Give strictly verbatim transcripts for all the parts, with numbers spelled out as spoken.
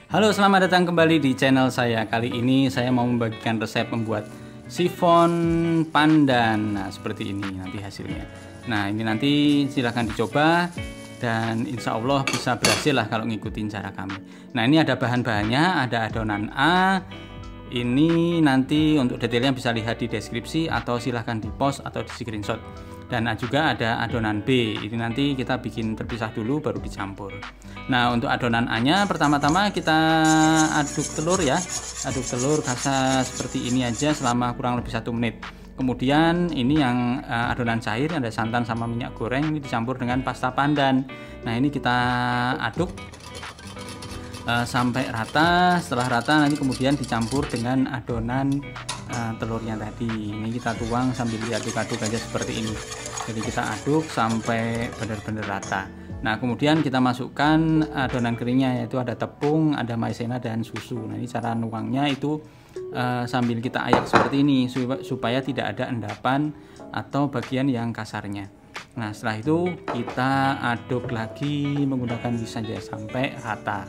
Halo, selamat datang kembali di channel saya. Kali ini saya mau membagikan resep membuat sifon pandan. Nah, seperti ini nanti hasilnya. Nah, ini nanti silahkan dicoba dan insya Allah bisa berhasil lah kalau ngikutin cara kami. Nah, ini ada bahan-bahannya, ada adonan A. Ini nanti untuk detailnya bisa lihat di deskripsi atau silahkan di post atau di screenshot. Dan juga ada adonan B, ini nanti kita bikin terpisah dulu baru dicampur. Nah, untuk adonan A-nya pertama-tama kita aduk telur ya, aduk telur kasar seperti ini aja selama kurang lebih satu menit. Kemudian ini yang uh, adonan cair, ada santan sama minyak goreng, ini dicampur dengan pasta pandan. Nah, ini kita aduk uh, sampai rata. Setelah rata nanti kemudian dicampur dengan adonan uh, telurnya tadi. Ini kita tuang sambil diaduk-aduk aja seperti ini. Jadi kita aduk sampai benar-benar rata. Nah, kemudian kita masukkan adonan keringnya, yaitu ada tepung, ada maizena dan susu. Nah, ini cara nuangnya itu uh, sambil kita ayak seperti ini supaya tidak ada endapan atau bagian yang kasarnya. Nah, setelah itu kita aduk lagi menggunakan whisk saja sampai rata.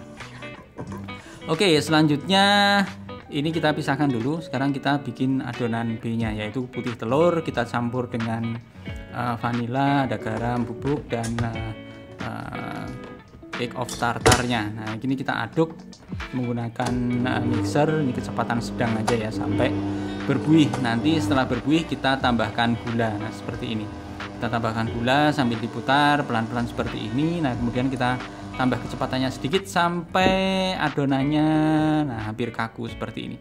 Oke, selanjutnya ini kita pisahkan dulu. Sekarang kita bikin adonan B-nya, yaitu putih telur kita campur dengan uh, vanila, ada garam bubuk dan uh, uh, egg of tartarnya. Nah, ini kita aduk menggunakan uh, mixer. Ini kecepatan sedang aja ya sampai berbuih. Nanti setelah berbuih kita tambahkan gula. Nah, seperti ini. Kita tambahkan gula sambil diputar pelan-pelan seperti ini. Nah, kemudian kita tambah kecepatannya sedikit sampai adonannya nah hampir kaku seperti ini.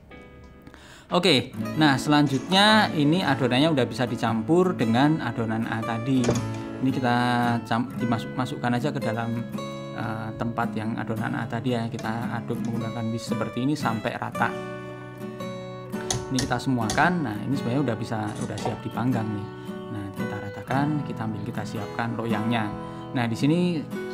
Oke, nah selanjutnya ini adonannya udah bisa dicampur dengan adonan A tadi. Ini kita dimasukkan aja ke dalam uh, tempat yang adonan A tadi ya. Kita aduk menggunakan whisk seperti ini sampai rata. Ini kita semuakan. Nah, ini sebenarnya udah bisa udah siap dipanggang nih. Nah, kita ratakan, kita ambil kita siapkan loyangnya. Nah, di sini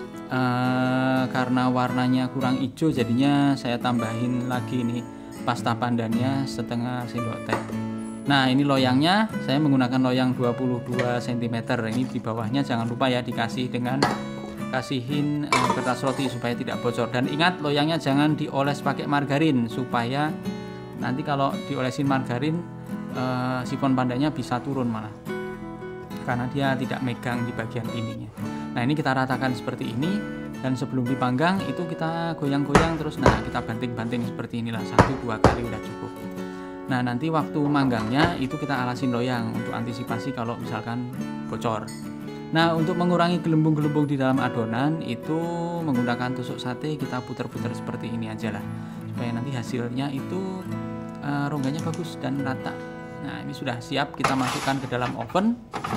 Uh, karena warnanya kurang hijau, jadinya saya tambahin lagi nih pasta pandannya setengah sendok teh. Nah, ini loyangnya saya menggunakan loyang dua puluh dua sentimeter. Ini di bawahnya jangan lupa ya dikasih dengan kasihin uh, kertas roti supaya tidak bocor. Dan ingat, loyangnya jangan dioles pakai margarin supaya nanti kalau diolesin margarin uh, sifon pandannya bisa turun malah, karena dia tidak megang di bagian ininya. Nah, ini kita ratakan seperti ini, dan sebelum dipanggang itu kita goyang-goyang terus. Nah, kita banting-banting seperti inilah, satu dua kali udah cukup. Nah, nanti waktu manggangnya itu kita alasin loyang untuk antisipasi kalau misalkan bocor. Nah, untuk mengurangi gelembung-gelembung di dalam adonan itu menggunakan tusuk sate, kita putar-putar seperti ini aja lah, supaya nanti hasilnya itu uh, rongganya bagus dan rata. Nah, ini sudah siap kita masukkan ke dalam oven.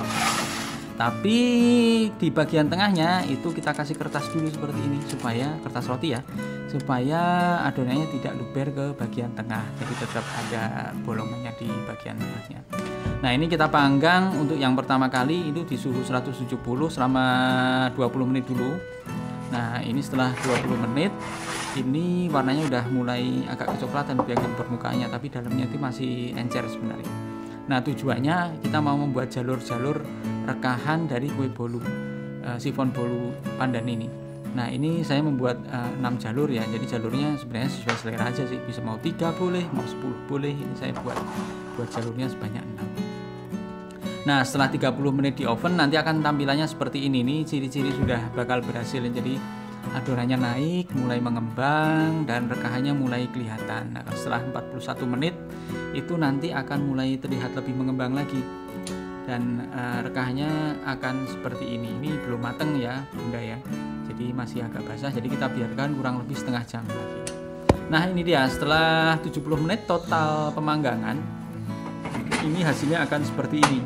Tapi di bagian tengahnya itu kita kasih kertas dulu seperti ini, supaya kertas roti ya, supaya adonannya tidak luber ke bagian tengah, jadi tetap ada bolongannya di bagian tengahnya. Nah, ini kita panggang untuk yang pertama kali itu di suhu seratus tujuh puluh selama dua puluh menit dulu. Nah, ini setelah dua puluh menit ini warnanya udah mulai agak kecoklatan bagian permukaannya, tapi dalamnya itu masih encer sebenarnya. Nah, tujuannya kita mau membuat jalur-jalur rekahan dari kue bolu, uh, sifon bolu pandan ini. Nah, ini saya membuat uh, enam jalur ya, jadi jalurnya sebenarnya sesuai selera aja sih, bisa mau tiga boleh, mau sepuluh boleh. Ini saya buat buat jalurnya sebanyak enam. Nah, setelah tiga puluh menit di oven nanti akan tampilannya seperti ini. Nih ciri-ciri sudah bakal berhasil, jadi adonannya naik, mulai mengembang dan rekahannya mulai kelihatan. Nah, setelah empat puluh satu menit itu nanti akan mulai terlihat lebih mengembang lagi, dan uh, rekahannya akan seperti ini. Ini belum mateng ya bunda ya, jadi masih agak basah, jadi kita biarkan kurang lebih setengah jam lagi. Nah, ini dia setelah tujuh puluh menit total pemanggangan, ini hasilnya akan seperti ini.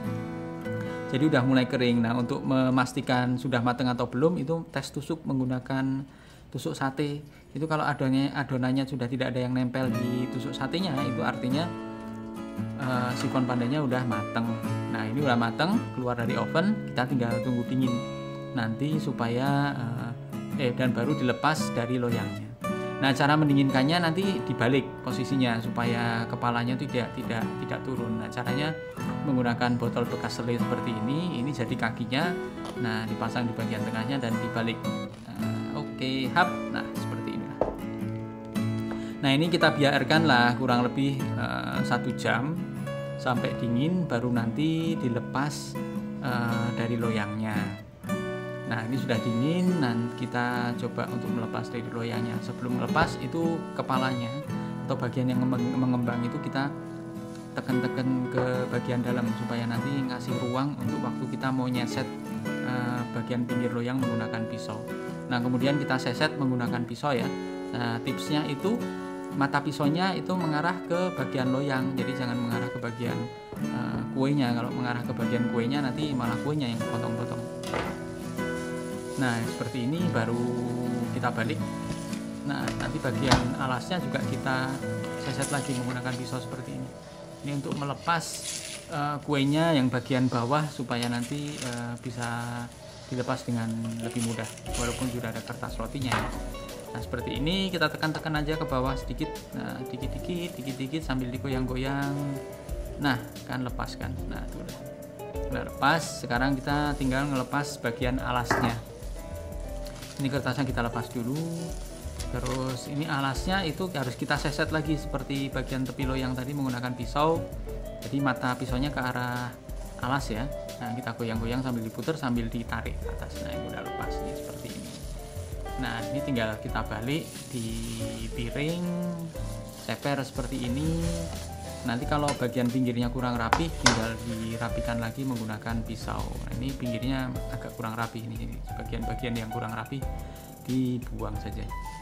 Jadi udah mulai kering. Nah, untuk memastikan sudah matang atau belum itu tes tusuk menggunakan tusuk sate. Itu kalau adonannya, adonannya sudah tidak ada yang nempel di tusuk satenya, itu artinya uh, sifon pandannya udah matang. Nah, ini udah matang, keluar dari oven, kita tinggal tunggu dingin nanti supaya uh, eh dan baru dilepas dari loyangnya. Nah, cara mendinginkannya nanti dibalik posisinya supaya kepalanya tidak tidak tidak turun. Nah, caranya menggunakan botol bekas selai seperti ini. Ini jadi kakinya. Nah, dipasang di bagian tengahnya dan dibalik. Uh, Oke, okay, hap. Nah, seperti ini. Nah ini kita biarkanlah kurang lebih uh, satu jam sampai dingin, baru nanti dilepas uh, dari loyangnya. Nah ini sudah dingin, dan kita coba untuk melepas dari loyangnya. Sebelum melepas itu kepalanya atau bagian yang mengembang itu kita tekan-tekan ke bagian dalam supaya nanti ngasih ruang untuk waktu kita mau nyeset uh, bagian pinggir loyang menggunakan pisau. Nah kemudian kita seset menggunakan pisau ya. Nah tipsnya itu mata pisaunya itu mengarah ke bagian loyang, jadi jangan mengarah ke bagian uh, kuenya. Kalau mengarah ke bagian kuenya nanti malah kuenya yang potong-potong. Nah seperti ini baru kita balik. Nah nanti bagian alasnya juga kita seset lagi menggunakan pisau seperti ini. Ini untuk melepas uh, kuenya yang bagian bawah supaya nanti uh, bisa dilepas dengan lebih mudah, walaupun sudah ada kertas rotinya. Nah seperti ini kita tekan-tekan aja ke bawah sedikit, nah dikit-dikit, dikit-dikit sambil digoyang-goyang. Nah kan lepas kan, nah itu udah, udah lepas. Sekarang kita tinggal ngelepas bagian alasnya. Ini kertasnya kita lepas dulu. Terus ini alasnya itu harus kita seset lagi seperti bagian tepi loyang tadi menggunakan pisau. Jadi mata pisaunya ke arah alas ya. Nah kita goyang-goyang sambil diputar sambil ditarik ke atas. Nah ini udah lepas nih seperti ini. Nah ini tinggal kita balik di piring, ceper seperti ini. Nanti kalau bagian pinggirnya kurang rapi tinggal dirapikan lagi menggunakan pisau. Nah, ini pinggirnya agak kurang rapi, ini bagian-bagian yang kurang rapi dibuang saja.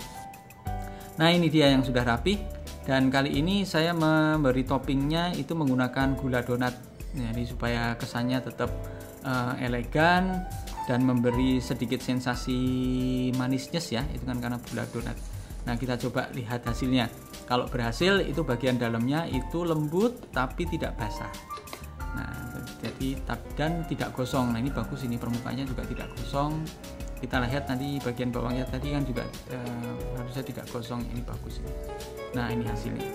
Nah ini dia yang sudah rapi, dan kali ini saya memberi toppingnya itu menggunakan gula donat. Jadi supaya kesannya tetap uh, elegan dan memberi sedikit sensasi manisnya ya, itu kan karena gula donat. Nah kita coba lihat hasilnya. Kalau berhasil itu bagian dalamnya itu lembut tapi tidak basah. Nah jadi dan tidak gosong. Nah ini bagus, ini permukaannya juga tidak gosong. Kita lihat nanti bagian bawahnya tadi kan juga eh, harusnya tidak gosong, ini bagus. Nah ini hasilnya.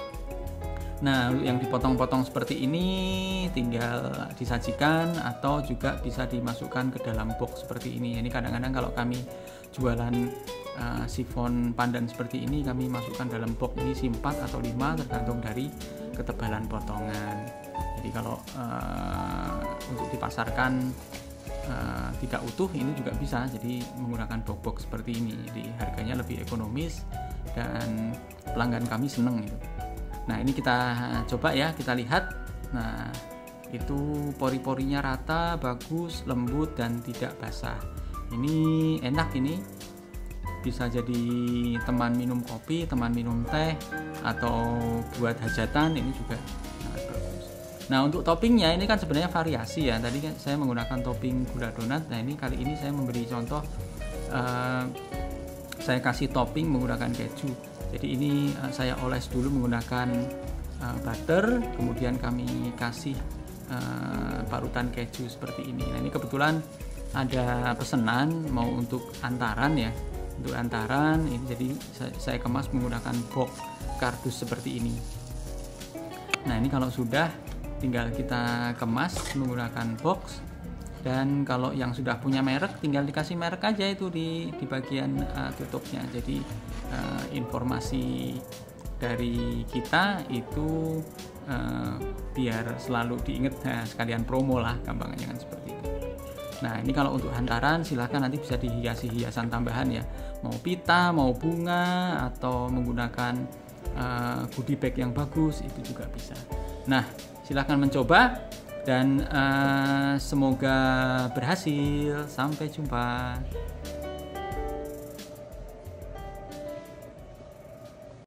Nah yang dipotong-potong seperti ini tinggal disajikan atau juga bisa dimasukkan ke dalam box seperti ini. Ini kadang-kadang kalau kami jualan uh, sifon pandan seperti ini, kami masukkan dalam box ini empat atau lima tergantung dari ketebalan potongan. Jadi kalau uh, untuk dipasarkan uh, tidak utuh ini juga bisa, jadi menggunakan box-box seperti ini. Jadi harganya lebih ekonomis dan pelanggan kami seneng gitu. Nah ini kita coba ya, kita lihat. Nah itu pori-porinya rata, bagus, lembut dan tidak basah. Ini enak, ini bisa jadi teman minum kopi, teman minum teh, atau buat hajatan ini juga nah, bagus. Nah untuk toppingnya ini kan sebenarnya variasi ya. Tadi kan saya menggunakan topping gula donat. Nah ini kali ini saya memberi contoh, uh, saya kasih topping menggunakan keju. Jadi ini uh, saya oles dulu menggunakan uh, butter, kemudian kami kasih uh, parutan keju seperti ini. Nah ini kebetulan ada pesanan mau untuk antaran ya, untuk antaran ini, jadi saya, saya kemas menggunakan box kardus seperti ini. Nah ini kalau sudah tinggal kita kemas menggunakan box, dan kalau yang sudah punya merek tinggal dikasih merek aja itu di di bagian uh, tutupnya. Jadi uh, informasi dari kita itu uh, biar selalu diingat, nah, sekalian promo lah gampangnya kan seperti itu. Nah ini kalau untuk hantaran silahkan nanti bisa dihiasi hiasan tambahan ya, mau pita, mau bunga, atau menggunakan uh, goodie bag yang bagus itu juga bisa. Nah silahkan mencoba dan uh, semoga berhasil. Sampai jumpa.